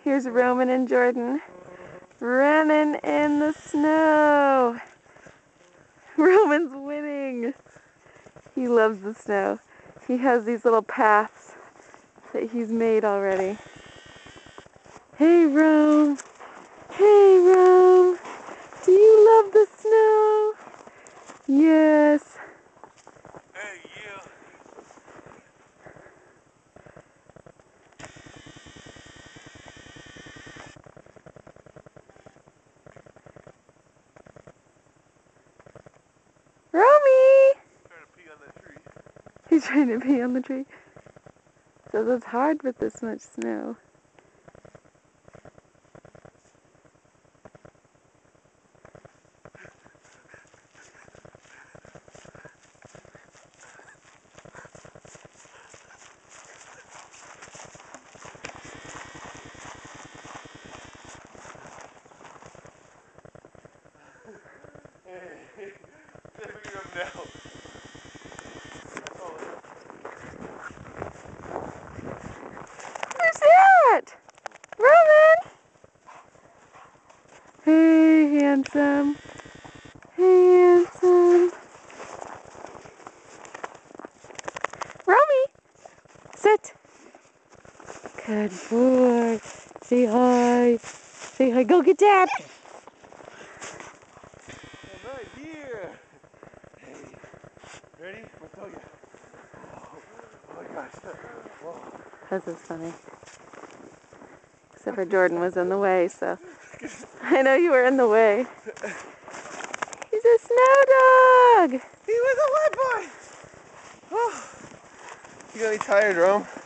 Here's Roman and Jordan running in the snow. Roman's winning. He loves the snow. He has these little paths that he's made already. Hey, Rome. Hey, Rome. Do you love the snow? Yes. Hey, yeah. Romy! Trying to pee on that tree. He's trying to pee on the tree. So it's hard with this much snow. Hey, stepping up now. Who's that? Roman! Hey, handsome. Hey, handsome. Romy! Sit. Good boy. Say hi. Say hi. Go get Dad. I'm right here. Hey, ready? I'll tell you. Oh my gosh. Whoa. This is funny. Except for Jordan was in the way, so. I know you were in the way. He's a snow dog! He was a wet boy! Oh. You got me tired, Rome.